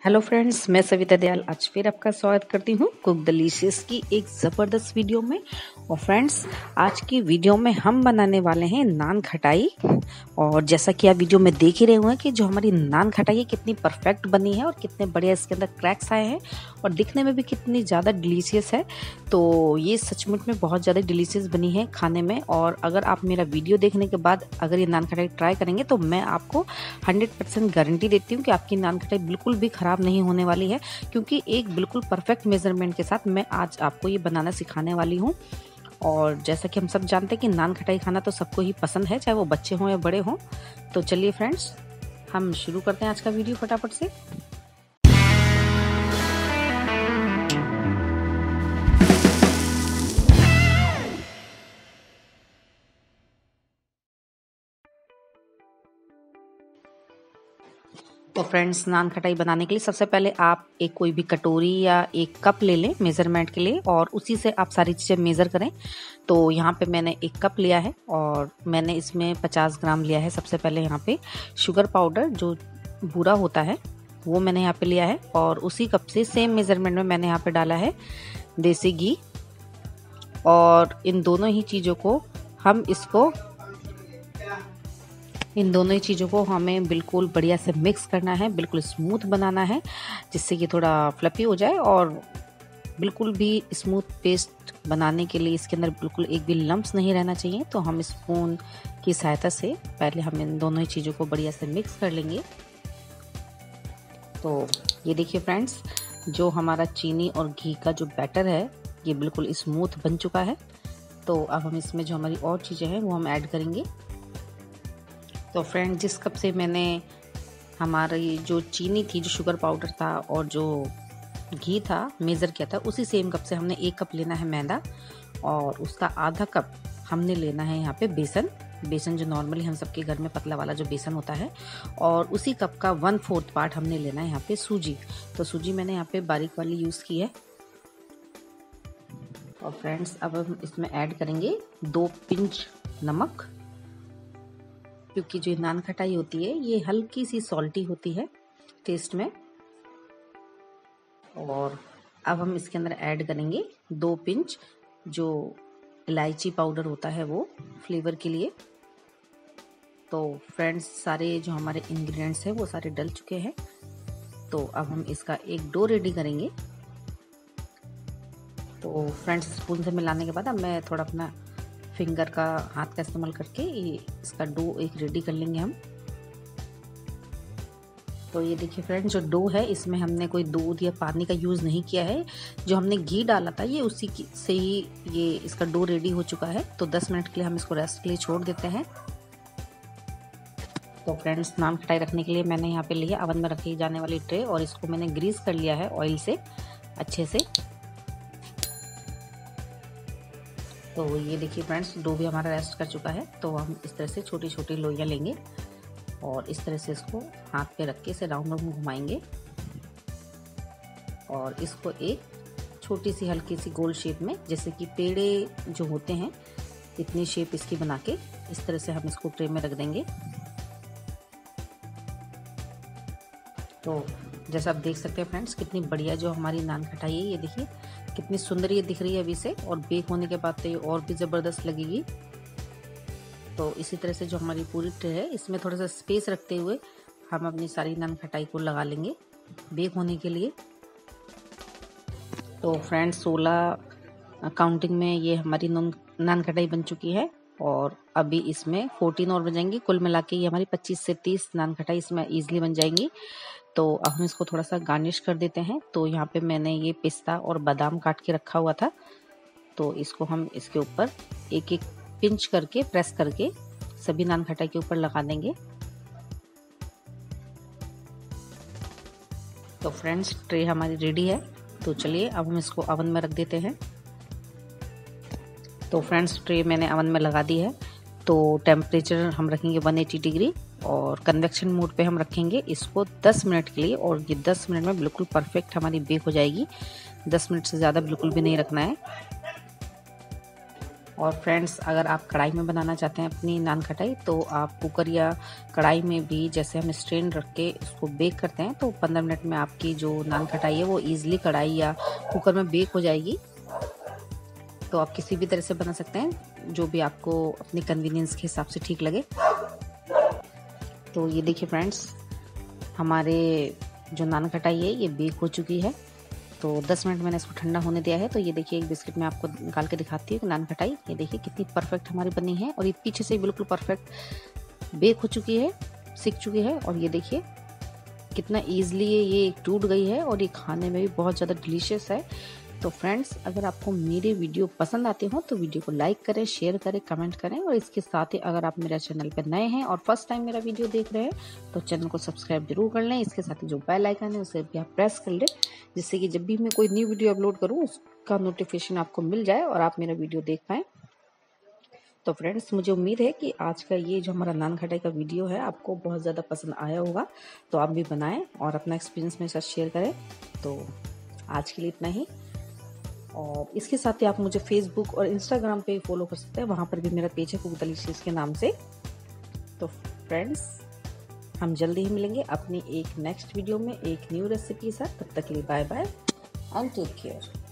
Hello friends, मैं सविता दयाल आज फिर आपका स्वागत करती हूँ कुक डिलीशियस की एक ज़बरदस्त वीडियो में। और फ्रेंड्स, आज की वीडियो में हम बनाने वाले हैं नान खटाई। और जैसा कि आप वीडियो में देख ही रहे होंगे कि जो हमारी नान खटाई है कितनी परफेक्ट बनी है और कितने बढ़िया इसके अंदर क्रैक्स आए हैं और दिखने में भी कितनी ज़्यादा डिलीशियस है। तो ये सचमुच में बहुत ज़्यादा डिलीशियस बनी है खाने में। और अगर आप मेरा वीडियो देखने के बाद अगर ये नान खटाई ट्राई करेंगे तो मैं आपको 100% गारंटी देती हूँ कि आपकी नान खटाई बिल्कुल भी ख़राब नहीं होने वाली है, क्योंकि एक बिल्कुल परफेक्ट मेजरमेंट के साथ मैं आज आपको ये बनाना सिखाने वाली हूँ। और जैसा कि हम सब जानते हैं कि नान खटाई खाना तो सबको ही पसंद है, चाहे वो बच्चे हों या बड़े हों। तो चलिए फ्रेंड्स, हम शुरू करते हैं आज का वीडियो फटाफट से। तो फ्रेंड्स, नान खटाई बनाने के लिए सबसे पहले आप एक कोई भी कटोरी या एक कप ले लें मेज़रमेंट के लिए, और उसी से आप सारी चीज़ें मेज़र करें। तो यहाँ पे मैंने एक कप लिया है और मैंने इसमें 50 ग्राम लिया है। सबसे पहले यहाँ पे शुगर पाउडर जो भूरा होता है वो मैंने यहाँ पे लिया है, और उसी कप से सेम मेज़रमेंट में मैंने यहाँ पे डाला है देसी घी। और इन दोनों ही चीज़ों को हमें बिल्कुल बढ़िया से मिक्स करना है, बिल्कुल स्मूथ बनाना है, जिससे कि थोड़ा फ्लफी हो जाए। और बिल्कुल भी स्मूथ पेस्ट बनाने के लिए इसके अंदर बिल्कुल एक भी लम्प्स नहीं रहना चाहिए। तो हम स्पून की सहायता से पहले हम इन दोनों ही चीज़ों को बढ़िया से मिक्स कर लेंगे। तो ये देखिए फ्रेंड्स, जो हमारा चीनी और घी का जो बैटर है ये बिल्कुल स्मूथ बन चुका है। तो अब हम इसमें जो हमारी और चीज़ें हैं वो हम ऐड करेंगे। तो फ्रेंड, जिस कप से मैंने हमारी जो चीनी थी, जो शुगर पाउडर था और जो घी था मेज़र किया था, उसी सेम कप से हमने 1 कप लेना है मैदा, और उसका आधा कप हमने लेना है यहाँ पे बेसन जो नॉर्मली हम सबके घर में पतला वाला जो बेसन होता है। और उसी कप का 1/4 पार्ट हमने लेना है यहाँ पे सूजी। तो सूजी मैंने यहाँ पे बारीक वाली यूज़ की है। और फ्रेंड्स, अब हम इसमें ऐड करेंगे 2 पिंच नमक, क्योंकि जो नान खटाई होती है ये हल्की सी सॉल्टी होती है टेस्ट में। और अब हम इसके अंदर ऐड करेंगे 2 पिंच जो इलायची पाउडर होता है वो फ्लेवर के लिए। तो फ्रेंड्स, सारे जो हमारे इंग्रेडिएंट्स हैं वो सारे डल चुके हैं। तो अब हम इसका एक डो रेडी करेंगे। तो फ्रेंड्स, स्पून से मिलाने के बाद अब मैं थोड़ा अपना फिंगर का हाथ का इस्तेमाल करके इसका डो एक रेडी कर लेंगे हम। तो ये देखिए फ्रेंड्स, जो डो है इसमें हमने कोई दूध या पानी का यूज़ नहीं किया है। जो हमने घी डाला था ये उसी से ही ये इसका डो रेडी हो चुका है। तो 10 मिनट के लिए हम इसको रेस्ट के लिए छोड़ देते हैं। तो फ्रेंड्स, नान खटाई रखने के लिए मैंने यहाँ पे लिया अवन में रखी जाने वाली ट्रे, और इसको मैंने ग्रीस कर लिया है ऑयल से अच्छे से। तो ये देखिए फ्रेंड्स, डो भी हमारा रेस्ट कर चुका है। तो हम इस तरह से छोटी छोटी लोइयाँ लेंगे और इस तरह से इसको हाथ पे रख के इसे राउंड राउंड घुमाएंगे, और इसको एक छोटी सी हल्की सी गोल शेप में, जैसे कि पेड़े जो होते हैं इतनी शेप इसकी बना के इस तरह से हम इसको ट्रे में रख देंगे। तो जैसा आप देख सकते हैं फ्रेंड्स, कितनी बढ़िया जो हमारी नान खटाई है, ये देखिए कितनी सुंदर ये दिख रही है अभी से, और बेक होने के बाद तो ये और भी ज़बरदस्त लगेगी। तो इसी तरह से जो हमारी पूरी ट्रे है इसमें थोड़ा सा स्पेस रखते हुए हम अपनी सारी नान खटाई को लगा लेंगे बेक होने के लिए। तो फ्रेंड्स, 16 काउंटिंग में ये हमारी नान खटाई बन चुकी है, और अभी इसमें 14 और बन जाएंगी। कुल मिला के ये हमारी 25 से 30 नान खटाई इसमें ईजिली बन जाएंगी। तो अब हम इसको थोड़ा सा गार्निश कर देते हैं। तो यहाँ पे मैंने ये पिस्ता और बादाम काट के रखा हुआ था, तो इसको हम इसके ऊपर एक एक पिंच करके प्रेस करके सभी नान खटाई के ऊपर लगा देंगे। तो फ्रेंड्स, ट्रे हमारी रेडी है। तो चलिए अब हम इसको अवन में रख देते हैं। तो फ्रेंड्स, ट्रे मैंने अवन में लगा दी है। तो टेम्परेचर हम रखेंगे 180 डिग्री, और कन्वेक्शन मोड पे हम रखेंगे इसको 10 मिनट के लिए। और ये 10 मिनट में बिल्कुल परफेक्ट हमारी बेक हो जाएगी। 10 मिनट से ज़्यादा बिल्कुल भी नहीं रखना है। और फ्रेंड्स, अगर आप कढ़ाई में बनाना चाहते हैं अपनी नान खटाई, तो आप कुकर या कढ़ाई में भी जैसे हम स्टैंड रख के इसको बेक करते हैं, तो 15 मिनट में आपकी जो नान खटाई है वो ईजिली कढ़ाई या कुकर में बेक हो जाएगी। तो आप किसी भी तरह से बना सकते हैं, जो भी आपको अपनी कन्वीनियंस के हिसाब से ठीक लगे। तो ये देखिए फ्रेंड्स, हमारे जो नान खटाई है ये बेक हो चुकी है। तो 10 मिनट मैंने इसको ठंडा होने दिया है। तो ये देखिए, एक बिस्किट में आपको निकाल के दिखाती हूँ कि नान खटाई ये देखिए कितनी परफेक्ट हमारी बनी है, और ये पीछे से बिल्कुल परफेक्ट बेक हो चुकी है, सिक चुकी है। और ये देखिए कितना ईजिली ये टूट गई है, और ये खाने में भी बहुत ज़्यादा डिलीशियस है। तो फ्रेंड्स, अगर आपको मेरे वीडियो पसंद आते हो तो वीडियो को लाइक करें, शेयर करें, कमेंट करें, और इसके साथ ही अगर आप मेरे चैनल पर नए हैं और फर्स्ट टाइम मेरा वीडियो देख रहे हैं तो चैनल को सब्सक्राइब जरूर कर लें। इसके साथ ही जो बेल आइकन है उसे भी आप प्रेस कर लें, जिससे कि जब भी मैं कोई न्यू वीडियो अपलोड करूँ उसका नोटिफिकेशन आपको मिल जाए और आप मेरा वीडियो देख पाएँ। तो फ्रेंड्स, मुझे उम्मीद है कि आज का ये जो हमारा नान खटाई का वीडियो है आपको बहुत ज़्यादा पसंद आया होगा। तो आप भी बनाएं और अपना एक्सपीरियंस मेरे साथ शेयर करें। तो आज के लिए इतना ही, और इसके साथ ही आप मुझे फेसबुक और इंस्टाग्राम पे फॉलो कर सकते हैं, वहाँ पर भी मेरा पेज है कुक डिलीशियस के नाम से। तो फ्रेंड्स, हम जल्दी ही मिलेंगे अपनी एक नेक्स्ट वीडियो में एक न्यू रेसिपी के साथ। तब तक के लिए bye bye and take care.